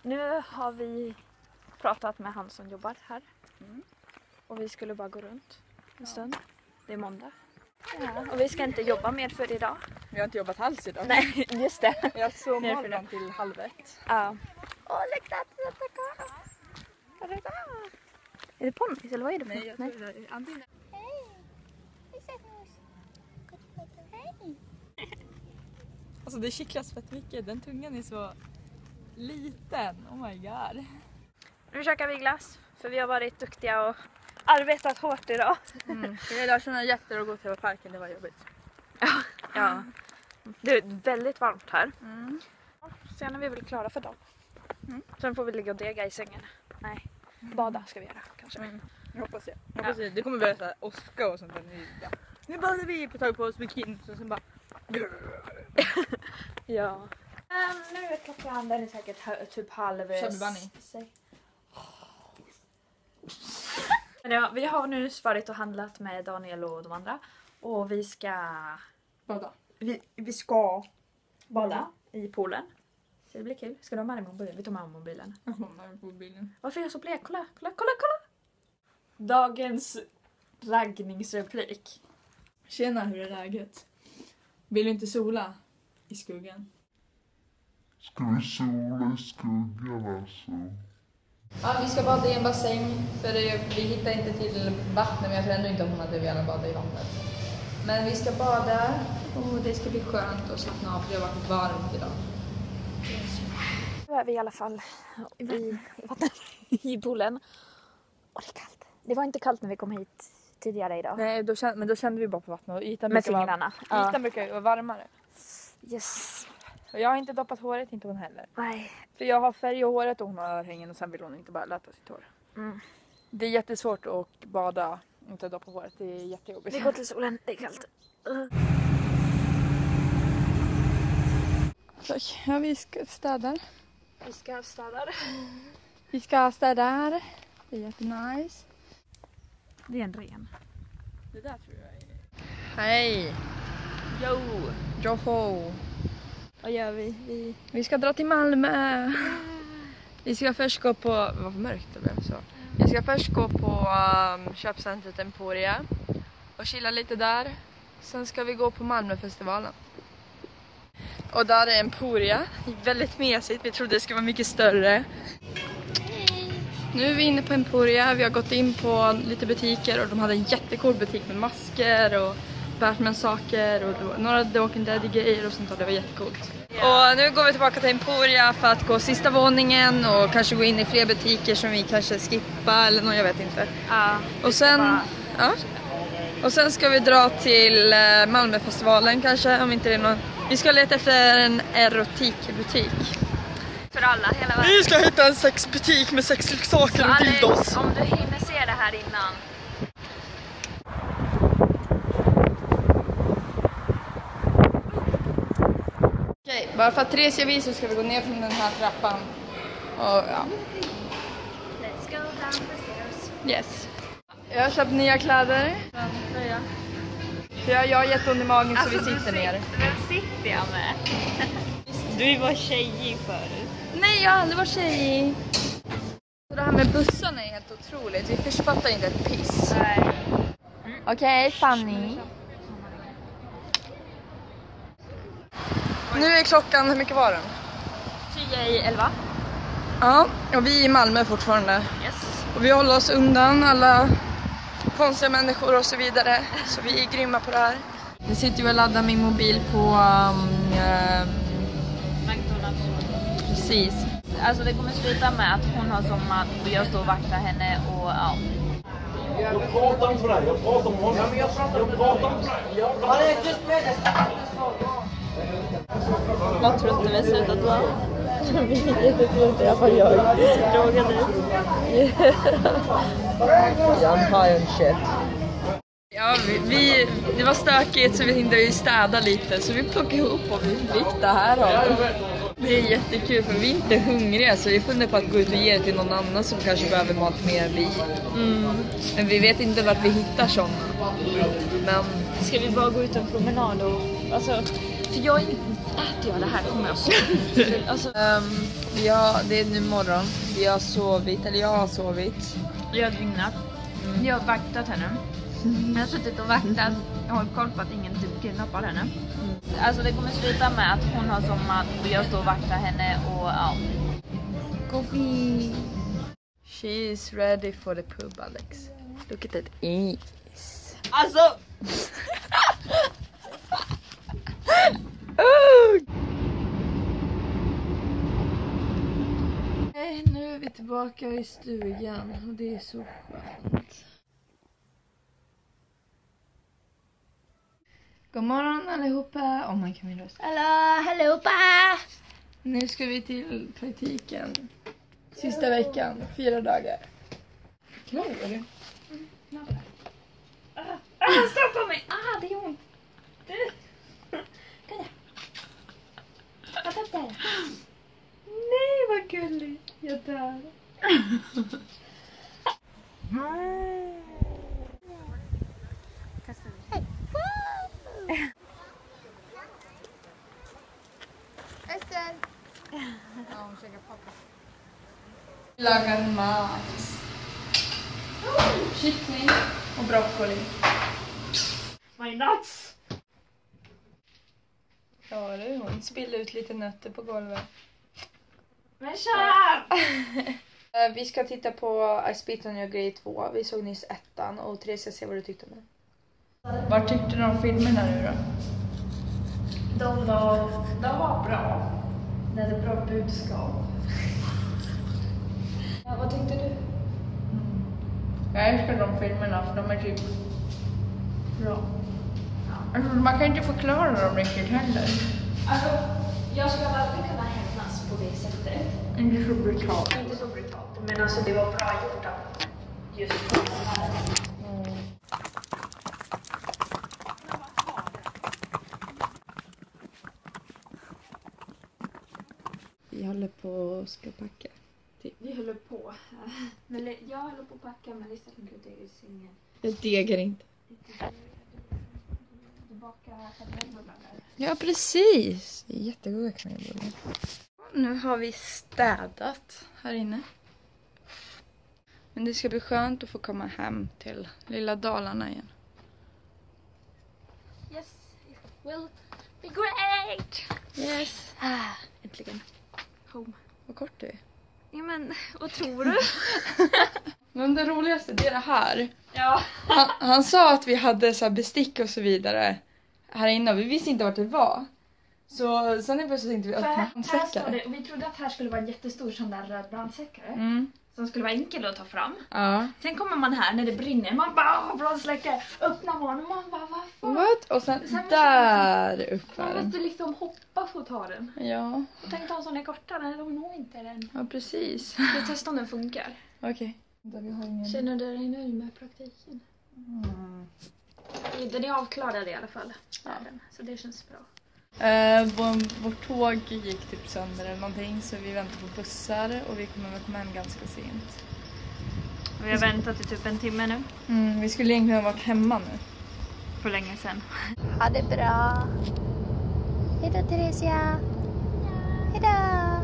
Nu har vi pratat med han som jobbar här. Och vi skulle bara gå runt en stund. Det är måndag. Ja, och vi ska inte jobba mer för idag. Vi har inte jobbat alls idag. Nej, just det. Jag sov morgon till 12:30. Ja. Åh, lägg det. Är det ponnys eller vad är det för? Nej, jag tror det är antingen. Alltså det kittlas fett mycket. Den tungan är så liten. Oh my god. Nu käkar vi glass. För vi har varit duktiga och arbetat hårt idag. Jag lär känna jätter och gå till parken. Det var jobbigt. Ja. Det är väldigt varmt här. Sen är vi väl klara för dagen. Sen får vi ligga och dega i sängen. Nej, bada ska vi göra kanske. Jag hoppas det. Det kommer börja så här åska och sånt där. Nu badar vi på tag på oss bikini och sen bara... Ja. Nu är klockan, den är säkert typ halv... Bunny. Ja, vi har nu varit och handlat med Daniel och de andra. Och vi ska... Bada. Vi ska bada i poolen. Så det blir kul. Ska du ha med dig mobilen? Vi tar med mobilen. Varför är jag så blek? Kolla. Dagens raggningsreplik. Tjena, hur är läget? Vill du inte sola i skuggan? Ska vi sola i skuggan alltså? Ja, vi ska bada i en bassäng för vi hittar inte till vattnet, men jag tror ändå inte om hon hade velat bada i vattnet. Men vi ska bada och det ska bli skönt och slappna av för det har varit varmt idag. Nu är vi i alla fall i poolen. Och det är kallt. Det var inte kallt när vi kom hit tidigare idag. Nej, men då kände vi bara på vattnet och ytan med fingrarna. Ytan brukar ju vara varmare. Yes. Och jag har inte doppat håret, inte hon heller. Nej. För jag har färg i håret och hon har örhängen och sen vill hon inte bara lätta sitt hår. Det är jättesvårt att bada och inte doppa håret, det är jättejobbigt. Vi går till solen, det är kallt. Tack. Ja, vi ska städa. Vi ska städa. Det är jättenice. Det är en ren. Det där tror jag är... Hej! Joho! Vad gör vi? Vi ska dra till Malmö. Vi ska först gå på... Vad för mörkt det blev så. Vi ska först gå på köpcentret Emporia och chilla lite där. Sen ska vi gå på Malmöfestivalen. Och där är Emporia. Väldigt mesigt. Vi trodde det skulle vara mycket större. Nu är vi inne på Emporia. Vi har gått in på lite butiker och de hade en jättecool butik med masker och Batman-saker och några The Walking Dead-grejer och sånt där. Det var jättecoolt. Och nu går vi tillbaka till Emporia för att gå sista våningen och kanske gå in i fler butiker som vi kanske skippar eller något, jag vet inte. Och sen... Och sen ska vi dra till Malmöfestivalen kanske, om inte det är någon... Vi ska leta efter en erotikbutik. För alla, hela världen. Vi ska hitta en sexbutik med sexleksaker och dildos. Om du hinner se det här innan. Okej, bara för att Therese vis så ska vi gå ner från den här trappan. Och ja. Let's go down the stairs. Yes. Jag har köpt nya kläder. För jag har jätteont i magen så vi sitter ner. Vem sitter jag med? Du var tjejig förut. Nej, jag har aldrig varit tjejig. Det här med bussarna är helt otroligt. Vi författar inte ett piss. Nej. Okej, Fanny. Nu är klockan, hur mycket var den? 10:11. Ja, och vi är i Malmö fortfarande. Yes. Och vi håller oss undan alla konstiga människor och så vidare. Så vi är grymma på det här. Jag sitter ju och laddar min mobil på McDonald's. Precis. Alltså det kommer sluta med att hon har sommat och jag står och vaktar henne och ja. Jag pratar inte för dig, jag pratar om honom. Ja, men jag pratar om dig. Han är just med dig. Vad trodde vi slutat vara? Jag trodde jag var jag. Drogen nu. I'm high on shit. Ja, det var stökigt så vi tänkte städa lite. Så vi plockade ihop och vi fick det här av. Det är jättekul för vi är inte hungriga så vi funderar på att gå ut och ge det till någon annan som kanske behöver mat mer än vi. Men vi vet inte vart vi hittar sådana. Men ska vi bara gå ut en promenad och alltså för jag äter jag det här kommer jag sova. Alltså, Ja, det är nu morgon. Vi har sovit, eller jag har sovit. jag har dygnat. Jag har vaktat henne. Jag har suttit och vaktat. Jag har koll på att ingen typ kidnappar henne. Alltså det kommer sluta med att hon har sommat och jag står och vaktar henne och ja. Coffee. She is ready for the pub, Alex. Look at that is. Alltså! Nu är vi tillbaka i stugan och det är så skönt. God morgon allihopa. Oh my god, min röst. Hallå, allihopa! Nu ska vi till praktiken. Sista veckan, 4 dagar. Klar eller? Stoppa mig! Det är ont! Kan jag? Vad är det? Nej, vad gulligt. Jag dör. Ester! Ja, hon käkar pappa. Lagar mat. Kyckling och broccoli. My nuts! Ja du, hon spillde ut lite nötter på golvet. Men kör! Vi ska titta på I Spit on Your Grey 2. Vi såg nyss 1:an och Therese ska se vad du tyckte om den. Vad tyckte du om filmerna nu då? De var bra. Det hade bra budskap. Ja, vad tyckte du? Jag älskar de filmerna för de är typ bra. Alltså, man kan inte förklara dem riktigt heller. Alltså, jag skulle aldrig kunna hämnas på det sättet. Inte så brutalt. Inte så brutalt, men alltså det var bra gjort av just på den här. Vi håller på att ska packa. Vi håller på. Men jag håller på att packa, men Lisa ligger ute i sängen. Jag degar inte. Du bakar kanelbullar där. Ja, precis. Jättegoda kanelbullar. Nu har vi städat här inne. Men det ska bli skönt att få komma hem till lilla Dalarna igen. Yes, it will be great! Yes. Äntligen. Home. Vad kort det är. Ja, men vad tror du? Men det roligaste det är det här. Ja. Han sa att vi hade så här bestick och så vidare här inne och vi visste inte vart det var. Så sen är plötsligt tänkte vi öppna Här står handsäckar. det, och vi trodde att här skulle vara en jättestor sån där röd brandsäckare. Mm. Som skulle vara enkel att ta fram. Ja. Sen kommer man här när det brinner. Man bara brandsläckare. Öppnar man och man bara vad fan? What? Och sen Sen där uppe. Man måste liksom hoppa för att ta den. Ja. Tänk om sån är kortare. De når inte den. Ja, precis. Vi testar om den funkar. Okej. Vi har ingen... Känner du dig nöjd med praktiken? Den är avklarad i alla fall. Ja. Så det känns bra. Vårt tåg gick typ sönder eller någonting så vi väntar på bussar och vi kommer väl komma hem ganska sent. Vi har väntat i typ en timme nu. Vi skulle egentligen ha varit hemma nu. För länge sedan. Ha det bra. Hejdå Theresia. Hejdå.